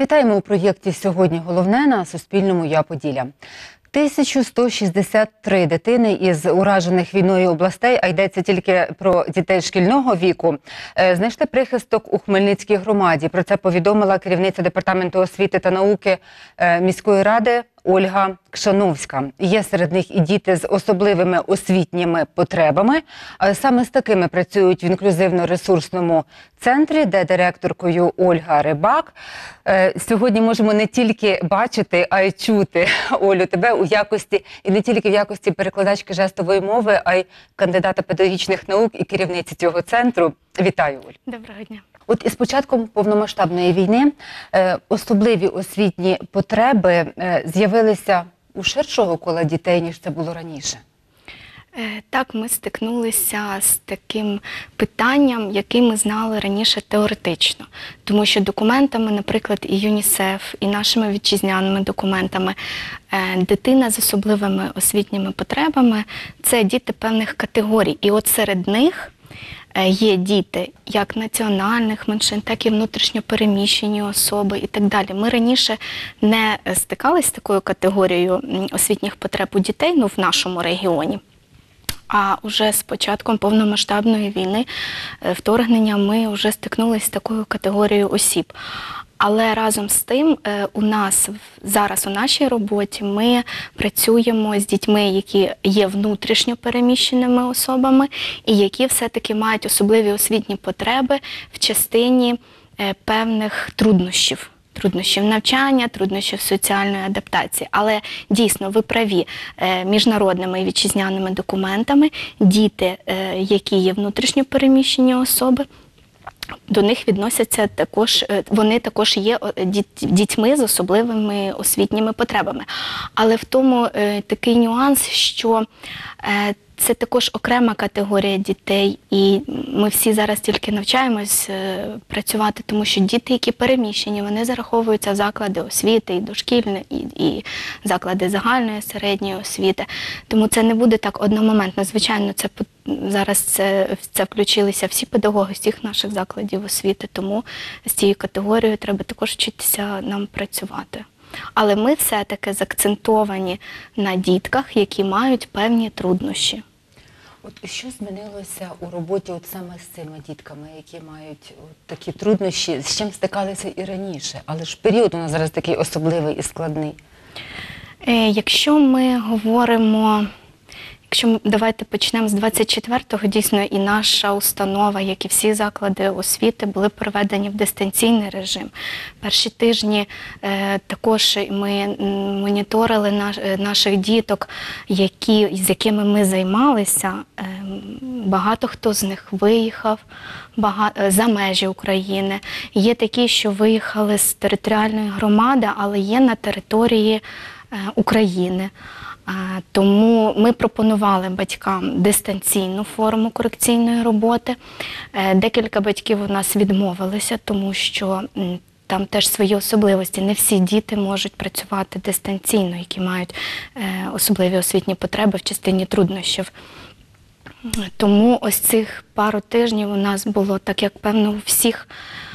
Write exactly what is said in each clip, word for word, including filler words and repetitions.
Вітаємо у проєкті «Сьогодні головне» на Суспільному «Я Поділля». тисяча сто шістдесят три дитини із уражених війною областей, а йдеться тільки про дітей шкільного віку, знайшли прихисток у Хмельницькій громаді. Про це повідомила керівниця Департаменту освіти та науки міської ради Ольга Кшановська. Є серед них і діти з особливими освітніми потребами. Саме з такими працюють в інклюзивно-ресурсному центрі, де директоркою Ольга Рибак. Сьогодні можемо не тільки бачити, а й чути, Олю, тебе у якості, і не тільки в якості перекладачки жестової мови, а й кандидата педагогічних наук і керівниці цього центру. Вітаю, Оль. Доброго дня. От із початком повномасштабної війни е, особливі освітні потреби е, з'явилися у ширшого кола дітей, ніж це було раніше. Так, ми стикнулися з таким питанням, яке ми знали раніше теоретично. Тому що документами, наприклад, і ЮНІСЕФ, і нашими вітчизняними документами, дитина з особливими освітніми потребами – це діти певних категорій. І от серед них є діти як національних меншин, так і внутрішньопереміщені особи і так далі. Ми раніше не стикалися з такою категорією освітніх потреб у дітей, ну, в нашому регіоні. А вже з початком повномасштабної війни, вторгнення, ми вже стикнулися з такою категорією осіб. Але разом з тим у нас зараз у нашій роботі ми працюємо з дітьми, які є внутрішньо переміщеними особами і які все-таки мають особливі освітні потреби в частині певних труднощів. Труднощів навчання, труднощів соціальної адаптації. Але дійсно, ви праві, міжнародними і вітчизняними документами діти, які є внутрішньо переміщені особи, до них відносяться також, вони також є дітьми з особливими освітніми потребами. Але в тому такий нюанс, що це також окрема категорія дітей, і ми всі зараз тільки навчаємось працювати, тому що діти, які переміщені, вони зараховуються в заклади освіти, і дошкільні, і, і заклади загальної, середньої освіти. Тому це не буде так одномоментно. Звичайно, це зараз це, це включилися всі педагоги всіх наших закладів освіти, тому з цією категорією треба також вчитися нам працювати. Але ми все-таки закцентовані на дітках, які мають певні труднощі. От що змінилося у роботі от саме з цими дітками, які мають от такі труднощі, з чим стикалися і раніше? Але ж період у нас зараз такий особливий і складний. Е, якщо ми говоримо... Якщо давайте почнемо з двадцять четвертого, дійсно і наша установа, як і всі заклади освіти, були переведені в дистанційний режим. Перші тижні е, також ми моніторили наш, наших діток, які, з якими ми займалися. Е, багато хто з них виїхав багато, за межі України. Є такі, що виїхали з територіальної громади, але є на території е, України. Тому ми пропонували батькам дистанційну форму корекційної роботи. Декілька батьків у нас відмовилися, тому що там теж свої особливості. Не всі діти можуть працювати дистанційно, які мають особливі освітні потреби в частині труднощів. Тому ось цих пару тижнів у нас було, так як певно у всіх,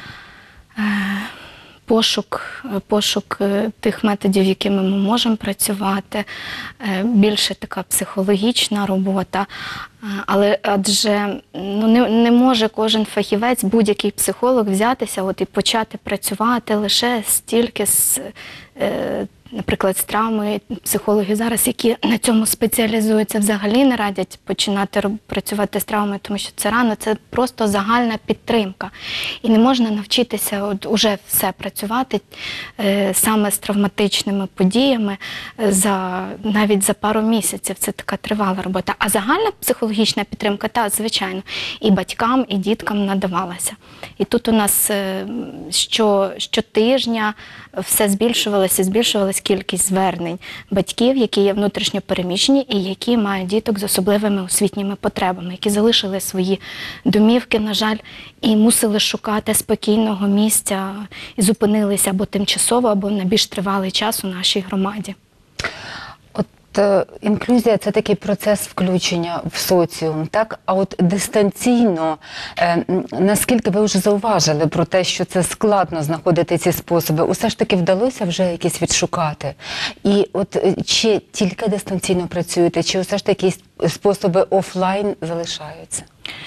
Пошук, пошук тих методів, якими ми можемо працювати, більше така психологічна робота. Але адже ну, не, не може кожен фахівець, будь-який психолог взятися от, і почати працювати лише стільки з, е, наприклад, з травмою. Психологи зараз, які на цьому спеціалізуються, взагалі не радять починати працювати з травмою, тому що це рано, це просто загальна підтримка. І не можна навчитися от, уже все працювати е, саме з травматичними подіями за, навіть за пару місяців. Це така тривала робота. А загальна психологічна підтримка, та, звичайно, і батькам, і діткам надавалася. І тут у нас е, що, щотижня все збільшувалося, збільшувалася кількість звернень батьків, які є внутрішньо переміщені і які мають діток з особливими освітніми потребами, які залишили свої домівки, на жаль, і мусили шукати спокійного місця і зупинилися або тимчасово, або на більш тривалий час у нашій громаді. От от е, інклюзія – це такий процес включення в соціум, так? А от дистанційно, е, наскільки ви вже зауважили про те, що це складно знаходити ці способи, усе ж таки вдалося вже якісь відшукати? І от е, чи тільки дистанційно працюєте, чи усе ж таки якісь способи офлайн залишаються?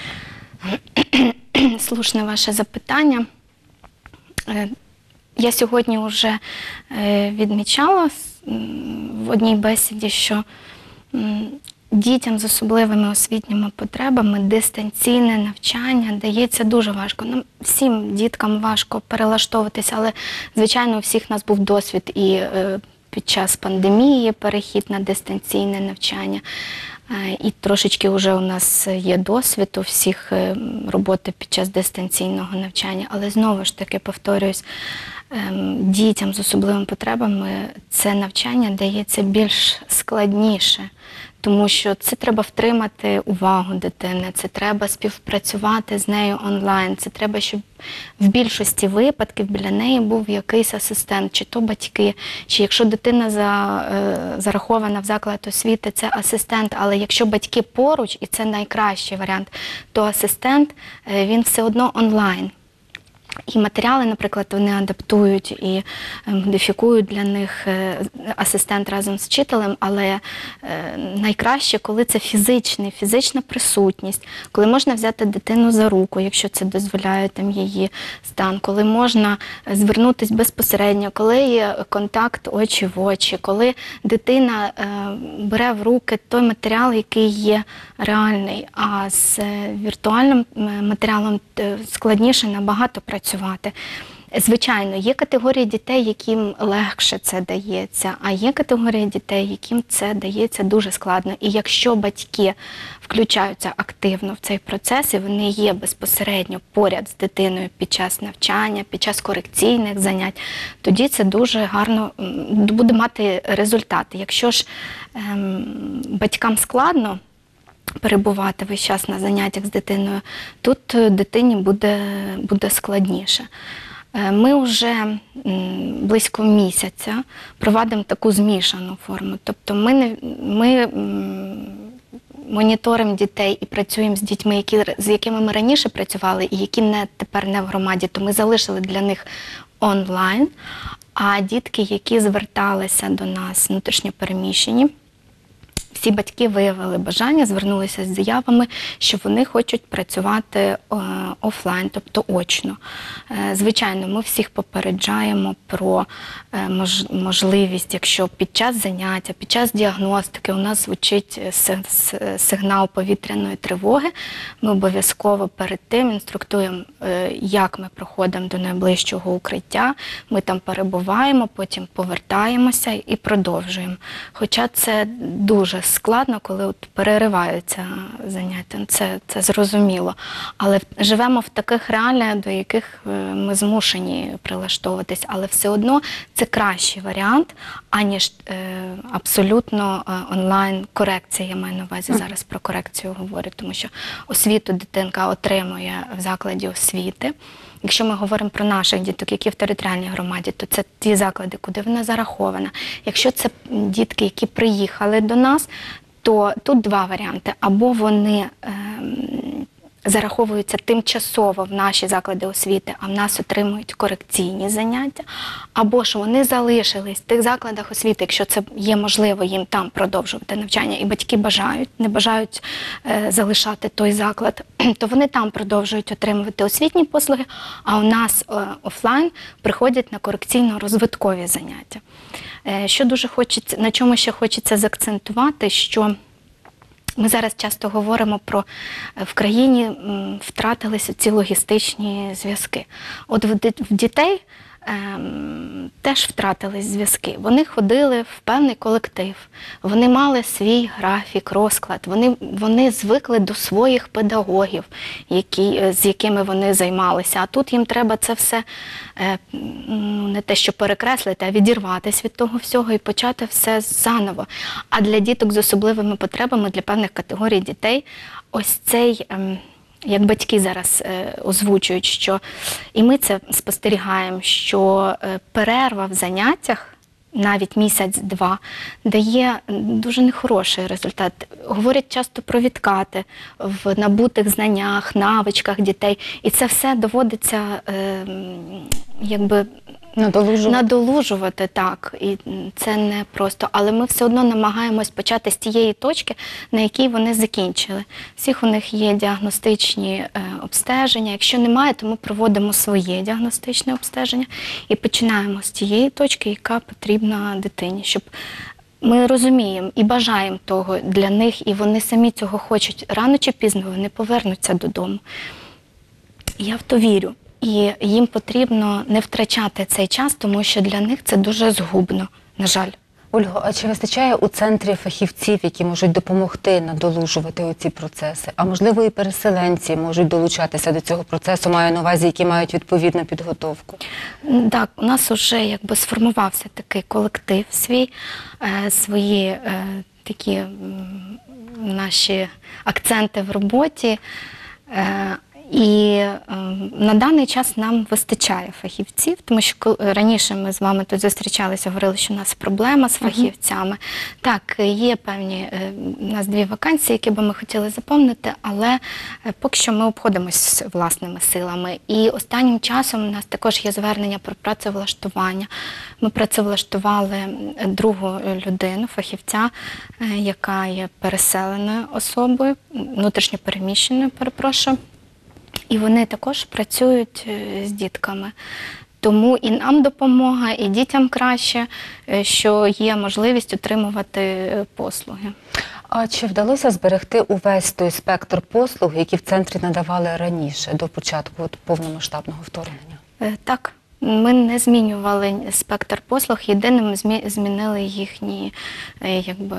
Слушне ваше запитання. Е, Я сьогодні вже е, відмічала в одній бесіді, що дітям з особливими освітніми потребами дистанційне навчання дається дуже важко. Нам всім діткам важко перелаштовуватися, але, звичайно, у всіх нас був досвід і е, під час пандемії перехід на дистанційне навчання. І трошечки вже у нас є досвід у всіх роботи під час дистанційного навчання. Але знову ж таки, повторююсь, дітям з особливими потребами це навчання дається більш складніше, тому що це треба втримати увагу дитини, це треба співпрацювати з нею онлайн, це треба, щоб в більшості випадків біля неї був якийсь асистент, чи то батьки, чи якщо дитина за, е, зарахована в заклад освіти, це асистент, але якщо батьки поруч, і це найкращий варіант, то асистент, е, він все одно онлайн. І матеріали, наприклад, вони адаптують і модифікують для них асистент разом з вчителем, але найкраще, коли це фізичний, фізична присутність, коли можна взяти дитину за руку, якщо це дозволяє там її стан, коли можна звернутися безпосередньо, коли є контакт очі в очі, коли дитина бере в руки той матеріал, який є реальний, а з віртуальним матеріалом складніше набагато працювати. Звичайно, є категорії дітей, яким легше це дається, а є категорії дітей, яким це дається дуже складно. І якщо батьки включаються активно в цей процес, і вони є безпосередньо поряд з дитиною під час навчання, під час корекційних занять, тоді це дуже гарно буде мати результати. Якщо ж ем, батькам складно перебувати весь час на заняттях з дитиною, тут дитині буде, буде складніше. Ми вже близько місяця проводимо таку змішану форму. Тобто ми, не, ми моніторимо дітей і працюємо з дітьми, які, з якими ми раніше працювали і які не, тепер не в громаді, то ми залишили для них онлайн, а дітки, які зверталися до нас внутрішньо переміщені, всі батьки виявили бажання, звернулися з заявами, що вони хочуть працювати офлайн, тобто очно. Звичайно, ми всіх попереджаємо про можливість, якщо під час заняття, під час діагностики у нас звучить сигнал повітряної тривоги, ми обов'язково перед тим інструктуємо, як ми проходимо до найближчого укриття, ми там перебуваємо, потім повертаємося і продовжуємо. Хоча це дуже складно, коли от перериваються заняття, це, це зрозуміло. Але живемо в таких реаліях, до яких ми змушені прилаштовуватись, але все одно це кращий варіант, аніж е, абсолютно е, онлайн-корекція, я маю на увазі, зараз про корекцію говорю, тому що освіту дитинка отримує в закладі освіти. Якщо ми говоримо про наших діток, які в територіальній громаді, то це ті заклади, куди вона зарахована. Якщо це дітки, які приїхали до нас, то тут два варіанти. Або вони е, зараховуються тимчасово в наші заклади освіти, а в нас отримують корекційні заняття, або ж вони залишились в тих закладах освіти, якщо це є можливо їм там продовжувати навчання, і батьки бажають, не бажають е, залишати той заклад, то вони там продовжують отримувати освітні послуги, а у нас е, офлайн приходять на корекційно-розвиткові заняття. Е, що дуже хочеться, на чому ще хочеться заакцентувати, що ми зараз часто говоримо про в країні втратилися ці логістичні зв'язки. От в дітей ем, теж втратились зв'язки. Вони ходили в певний колектив, вони мали свій графік, розклад, вони, вони звикли до своїх педагогів, які, з якими вони займалися. А тут їм треба це все е, не те, що перекреслити, а відірватися від того всього і почати все заново. А для діток з особливими потребами, для певних категорій дітей, ось цей... Е, як батьки зараз е, озвучують, що і ми це спостерігаємо, що е, перерва в заняттях навіть місяць-два, дає дуже нехороший результат. Говорять часто про відкати в набутих знаннях, навичках дітей. І це все доводиться е, якби Надолужувати. надолужувати, так. І це не просто. Але ми все одно намагаємось почати з тієї точки, на якій вони закінчили. Всіх у них є діагностичні е, обстеження. Якщо немає, то ми проводимо своє діагностичне обстеження і починаємо з тієї точки, яка потрібна дитині, щоб ми розуміємо і бажаємо того для них, і вони самі цього хочуть. Рано чи пізно вони повернуться додому. Я в то вірю. І їм потрібно не втрачати цей час, тому що для них це дуже згубно, на жаль. Ольго, а чи вистачає у центрі фахівців, які можуть допомогти надолужувати оці процеси? А можливо і переселенці можуть долучатися до цього процесу, маю на увазі, які мають відповідну підготовку? Так, у нас вже якби сформувався такий колектив свій, е, свої е, такі м, наші акценти в роботі. Е, І е, на даний час нам вистачає фахівців, тому що коли, раніше ми з вами тут зустрічалися, говорили, що у нас проблема з фахівцями. Uh-huh. Так, є певні, е, у нас дві вакансії, які би ми хотіли заповнити, але е, поки що ми обходимося власними силами. І останнім часом у нас також є звернення про працевлаштування. Ми працевлаштували другу людину, фахівця, е, яка є переселеною особою, внутрішньопереміщеною, перепрошую. І вони також працюють з дітками. Тому і нам допомога, і дітям краще, що є можливість отримувати послуги. А чи вдалося зберегти увесь той спектр послуг, які в центрі надавали раніше, до початку от, повномасштабного вторгнення? Так. Ми не змінювали спектр послуг, єдине ми змінили їхні якби,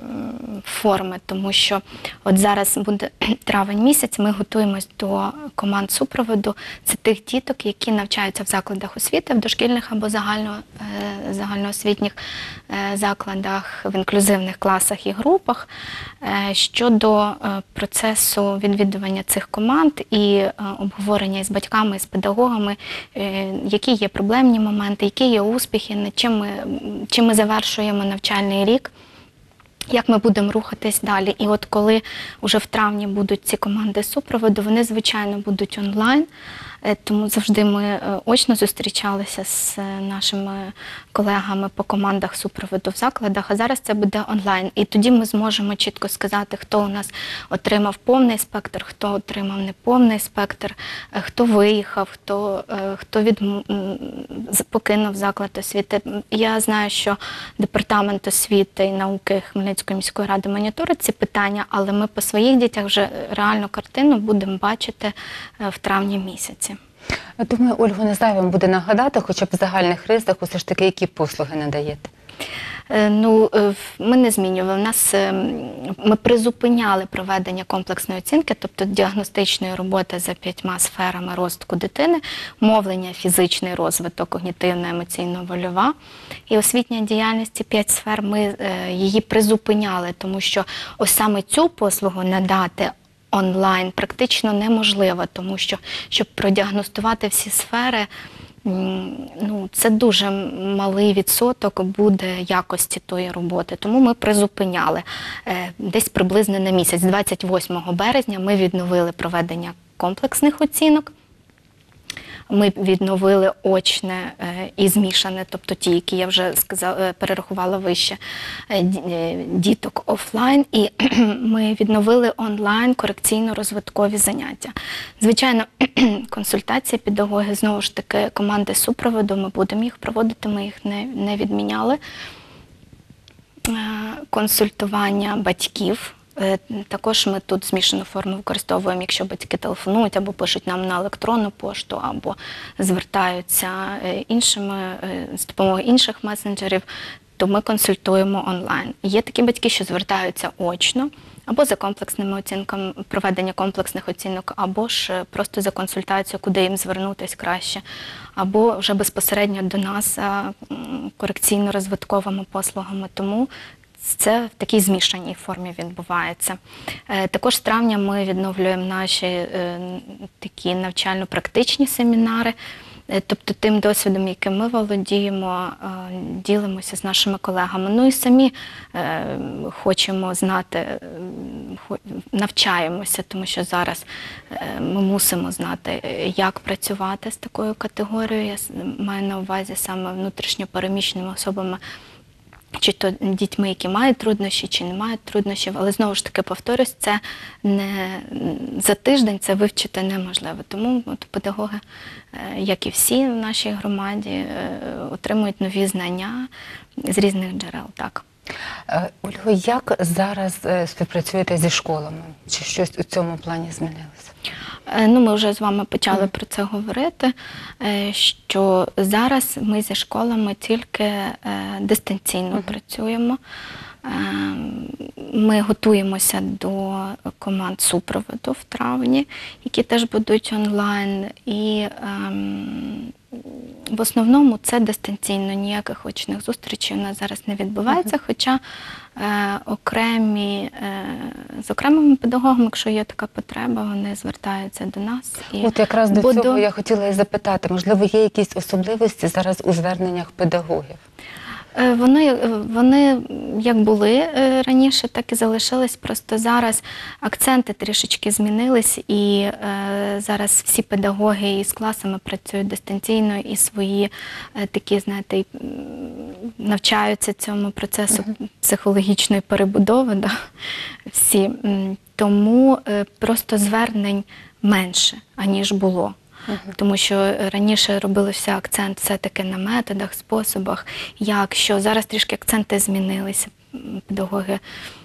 форми, тому що от зараз буде травень місяць, ми готуємось до команд супроводу. Це тих діток, які навчаються в закладах освіти, в дошкільних або загально, загальноосвітніх закладах, в інклюзивних класах і групах. Щодо процесу відвідування цих команд і обговорення із батьками, з педагогами, які є проблемні моменти, які є успіхи, над чим ми, чим ми завершуємо навчальний рік, як ми будемо рухатись далі. І от коли вже в травні будуть ці команди супроводу, вони, звичайно, будуть онлайн, тому завжди ми очно зустрічалися з нашими колегами по командах супроводу в закладах, а зараз це буде онлайн. І тоді ми зможемо чітко сказати, хто у нас отримав повний спектр, хто отримав неповний спектр, хто виїхав, хто, хто від... покинув заклад освіти. Я знаю, що Департамент освіти і науки Хмельницької міської ради моніторить ці питання, але ми по своїх дітях вже реальну картину будемо бачити в травні місяці. Думаю, Ольгу, не зайвим буде нагадати, хоча б в загальних рисах, усе ж таки, які послуги надаєте? Ну, ми не змінювали. У нас, ми призупиняли проведення комплексної оцінки, тобто діагностичної роботи за п'ятьма сферами розвитку дитини, мовлення, фізичний розвиток, когнітивно-емоційно-вольова і освітня діяльність, ці п'ять сфер, ми її призупиняли, тому що ось саме цю послугу надати онлайн практично неможливо, тому що, щоб продіагностувати всі сфери, ну, це дуже малий відсоток буде якості тої роботи. Тому ми призупиняли десь приблизно на місяць. двадцять восьмого березня ми відновили проведення комплексних оцінок. Ми відновили очне і змішане, тобто ті, які я вже сказала, перерахувала вище, діток офлайн, і ми відновили онлайн корекційно-розвиткові заняття. Звичайно, консультації педагоги, знову ж таки, команди супроводу, ми будемо їх проводити, ми їх не, не відміняли. Консультування батьків. Також ми тут змішану форму використовуємо, якщо батьки телефонують або пишуть нам на електронну пошту, або звертаються іншими, з допомогою інших месенджерів, то ми консультуємо онлайн. Є такі батьки, що звертаються очно, або за комплексними оцінками, проведення комплексних оцінок, або ж просто за консультацію, куди їм звернутися краще, або вже безпосередньо до нас за корекційно-розвитковими послугами. Тому це в такій змішаній формі відбувається. Також з травня ми відновлюємо наші такі навчально-практичні семінари. Е, Тобто тим досвідом, яким ми володіємо, е, ділимося з нашими колегами. Ну і самі е, хочемо знати, е, хо- навчаємося, тому що зараз е, ми мусимо знати, е, як працювати з такою категорією. Я с- маю на увазі саме внутрішньо переміщеними особами, чи то дітьми, які мають труднощі, чи не мають труднощів. Але знову ж таки, повторюсь, це не за тиждень це вивчити неможливо. Тому от педагоги, е, як і всі в нашій громаді, е, отримують нові знання з різних джерел. Так. Е, Ольго, як зараз е, співпрацюєте зі школами? Чи щось у цьому плані змінилося? Е, Ну, ми вже з вами почали про це говорити, е, що зараз ми зі школами тільки е, дистанційно працюємо. Е, Ми готуємося до команд супроводу в травні, які теж будуть онлайн. І ем, в основному це дистанційно, ніяких очних зустрічей у нас зараз не відбувається, хоча е, окремі, е, з окремими педагогами, якщо є така потреба, вони звертаються до нас. І От якраз до буду- цього я хотіла і запитати, можливо, є якісь особливості зараз у зверненнях педагогів? Е, Вони, вони як були е, раніше, так і залишились. Просто зараз акценти трішечки змінились, і е, зараз всі педагоги із класами працюють дистанційно і свої е, такі, знаєте, й, м, навчаються цьому процесу психологічної перебудови. Да? Всі. М, Тому е, просто звернень менше, аніж було. Тому що раніше робився акцент все-таки на методах, способах, як, що. Зараз трішки акценти змінилися. М, Педагоги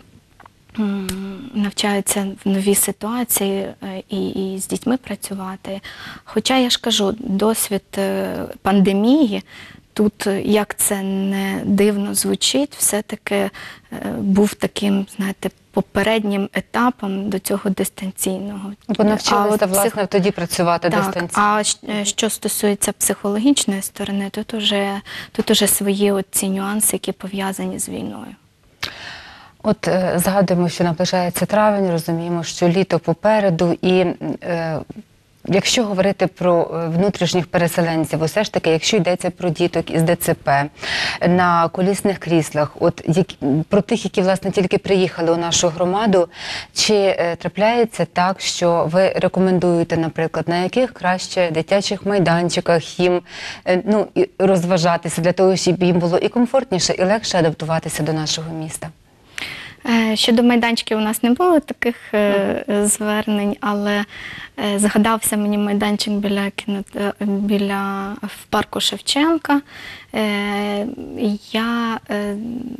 м, навчаються в новій ситуації е, і, і з дітьми працювати. Хоча, я ж кажу, досвід е, пандемії, тут, е, як це не дивно звучить, все-таки е, був таким, знаєте, попереднім етапом до цього дистанційного. Бо навчилися, от псих- власне, тоді працювати Так, дистанційно. а щ- що стосується психологічної сторони, тут уже, тут уже свої от ці нюанси, які пов'язані з війною. От е, згадуємо, що наближається травень, розуміємо, що літо попереду, і е, якщо говорити про е, внутрішніх переселенців, усе ж таки, якщо йдеться про діток із ДЦП, на колісних кріслах, от які, про тих, які, власне, тільки приїхали у нашу громаду, чи е, трапляється так, що ви рекомендуєте, наприклад, на яких краще дитячих майданчиках їм е, ну, і розважатися для того, щоб їм було і комфортніше, і легше адаптуватися до нашого міста? Е, Щодо майданчиків у нас не було таких е, звернень, але е, згадався мені майданчик біля, кіно, біля в парку Шевченка. Е, Я е,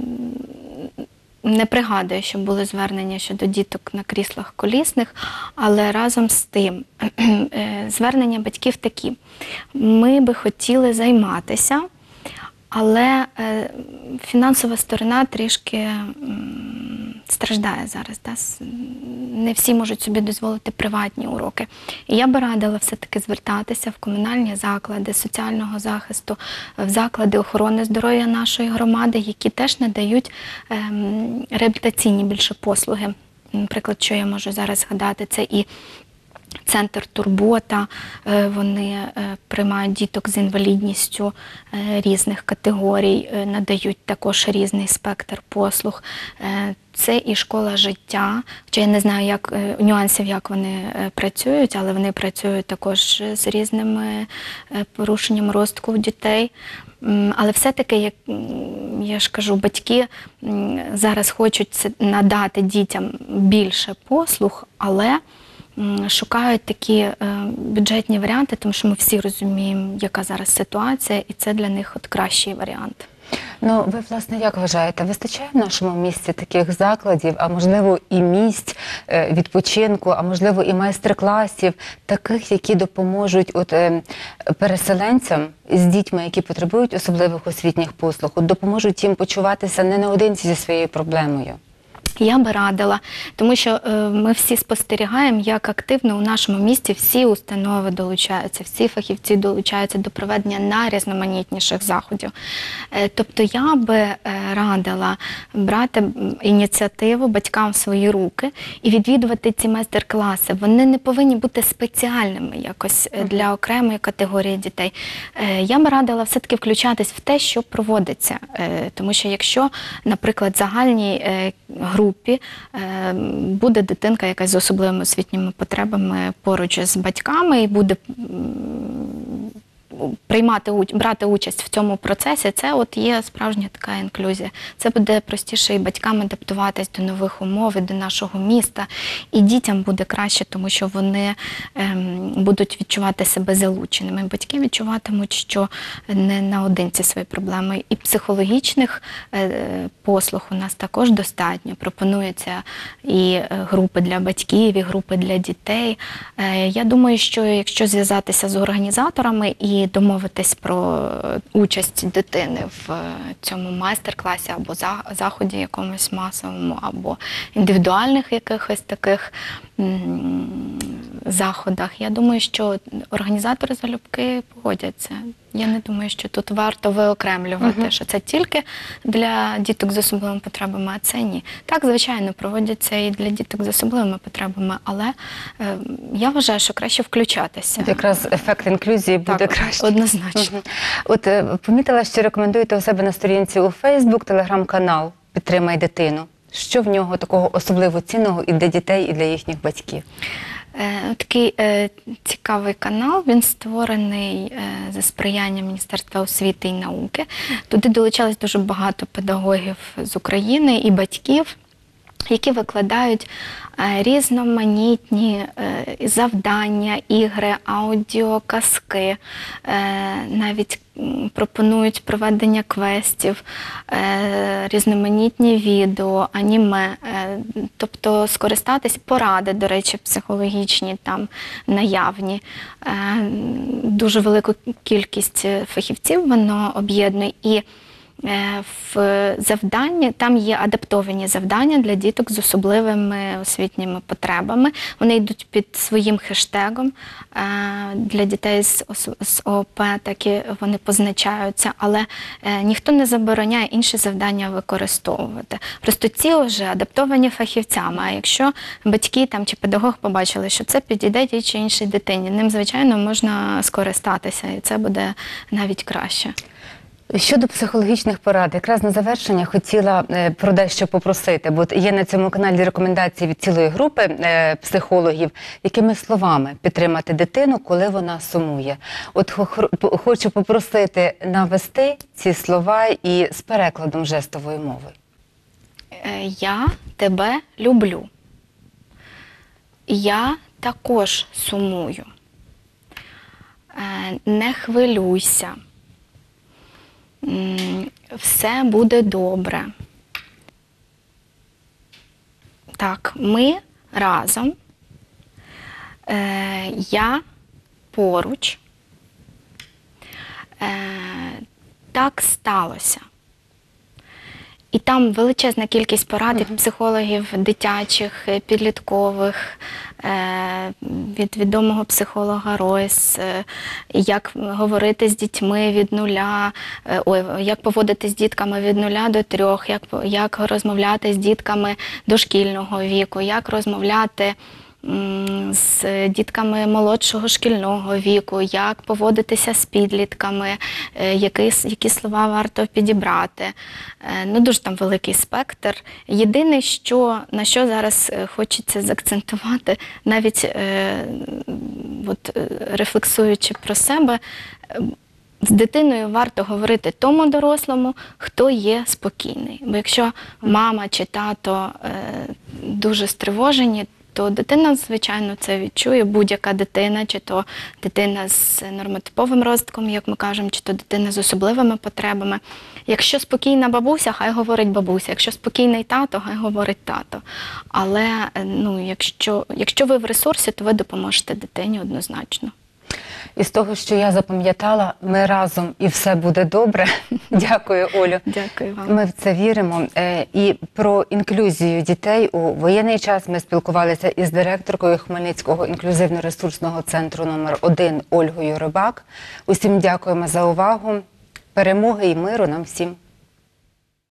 не пригадую, що були звернення щодо діток на кріслах колісних, але разом з тим е, звернення батьків такі. Ми би хотіли займатися, але е, фінансова сторона трішки м, страждає зараз. Да? С- Не всі можуть собі дозволити приватні уроки. І я би радила все-таки звертатися в комунальні заклади соціального захисту, в заклади охорони здоров'я нашої громади, які теж надають ем, реабілітаційні більше послуги. Наприклад, що я можу зараз згадати, це і Центр «Турбота», е, вони е, приймають діток з інвалідністю е, різних категорій, е, надають також різний спектр послуг. Е, Це і школа життя, хоча я не знаю як, е, нюансів, як вони е, працюють, але вони працюють також з різними е, порушенням розвитку дітей. М, Але все-таки, як м, я ж кажу, батьки м, зараз хочуть це- надати дітям більше послуг, але м, шукають такі е, бюджетні варіанти, тому що ми всі розуміємо, яка зараз ситуація, і це для них от кращий варіант. Ну, ви, власне, як вважаєте, вистачає в нашому місті таких закладів, а можливо і місць е, відпочинку, а можливо і майстер-класів, таких, які допоможуть от, е, переселенцям з дітьми, які потребують особливих освітніх послуг, от допоможуть їм почуватися не наодинці зі своєю проблемою? Я би радила, тому що е, ми всі спостерігаємо, як активно у нашому місті всі установи долучаються, всі фахівці долучаються до проведення найрізноманітніших заходів. Е, тобто я би е, радила брати ініціативу батькам в свої руки і відвідувати ці майстер-класи. Вони не повинні бути спеціальними якось е, для окремої категорії дітей. Е, я би радила все-таки включатись в те, що проводиться. Е, тому що якщо, наприклад, загальні е, групи, групі буде дитинка якась з особливими освітніми потребами поруч з батьками і буде приймати, брати участь в цьому процесі, це от є справжня така інклюзія. Це буде простіше і батькам адаптуватись до нових умов, і до нашого міста, і дітям буде краще, тому що вони ем, будуть відчувати себе залученими. Батьки відчуватимуть, що не наодинці свої проблеми. І психологічних е, послуг у нас також достатньо. Пропонуються і групи для батьків, і групи для дітей. Е, я думаю, що якщо зв'язатися з організаторами і домовитись про участь дитини в цьому майстер-класі або заході якомусь масовому, або індивідуальних якихось таких заходах. Я думаю, що організатори залюбки погодяться. Я не думаю, що тут варто виокремлювати, uh-huh. що це тільки для діток з особливими потребами, а це ні. Так, звичайно, проводяться і для діток з особливими потребами, але е, я вважаю, що краще включатися. Якраз ефект інклюзії буде так, краще. Однозначно. Uh-huh. От е, помітила, що рекомендуєте у себе на сторінці у Фейсбук телеграм-канал «Підтримай дитину». Що в нього такого особливо цінного і для дітей, і для їхніх батьків? Такий е, цікавий канал, він створений е, за сприяння Міністерства освіти і науки. Туди долучалось дуже багато педагогів з України і батьків, які викладають е, різноманітні е, завдання, ігри, аудіо, казки, е, навіть пропонують проведення квестів, е, різноманітні відео, аніме, е, тобто скористатись, поради, до речі, психологічні там наявні. Е, дуже велику кількість фахівців воно об'єднує. І в завданні, там є адаптовані завдання для діток з особливими освітніми потребами. Вони йдуть під своїм хештегом. Для дітей з ООП такі вони позначаються, але ніхто не забороняє інші завдання використовувати. Просто ці вже адаптовані фахівцями. А якщо батьки там, чи педагог побачили, що це підійде тій чи іншій дитині, ним, звичайно, можна скористатися, і це буде навіть краще. Щодо психологічних порад, якраз на завершення хотіла про дещо попросити, бо є на цьому каналі рекомендації від цілої групи психологів, якими словами підтримати дитину, коли вона сумує. От хочу попросити навести ці слова і з перекладом жестової мови. Я тебе люблю. Я також сумую. Не хвилюйся. Все буде добре. Так, ми разом. Е, я поруч. Е, так сталося. І там величезна кількість порад від психологів дитячих, підліткових, від відомого психолога Ройс, як говорити з дітьми від нуля, ой, як поводити з дітками від нуля до трьох, як, як розмовляти з дітками дошкільного віку, як розмовляти з дітками молодшого шкільного віку, як поводитися з підлітками, які, які слова варто підібрати. Ну, дуже там великий спектр. Єдине, що, на що зараз хочеться заакцентувати, навіть е, от, рефлексуючи про себе, з дитиною варто говорити тому дорослому, хто є спокійний. Бо якщо мама чи тато е, дуже стривожені, то дитина, звичайно, це відчує, будь-яка дитина, чи то дитина з нормотиповим розвитком, як ми кажемо, чи то дитина з особливими потребами. Якщо спокійна бабуся, хай говорить бабуся, якщо спокійний тато, хай говорить тато. Але ну, якщо, якщо ви в ресурсі, то ви допоможете дитині однозначно. І з того, що я запам'ятала, ми разом і все буде добре. Дякую, Олю. Дякую вам. Ми в це віримо. Е, І про інклюзію дітей у воєнний час ми спілкувалися із директоркою Хмельницького інклюзивно-ресурсного центру номер один Ольгою Рибак. Усім дякуємо за увагу. Перемоги і миру нам всім.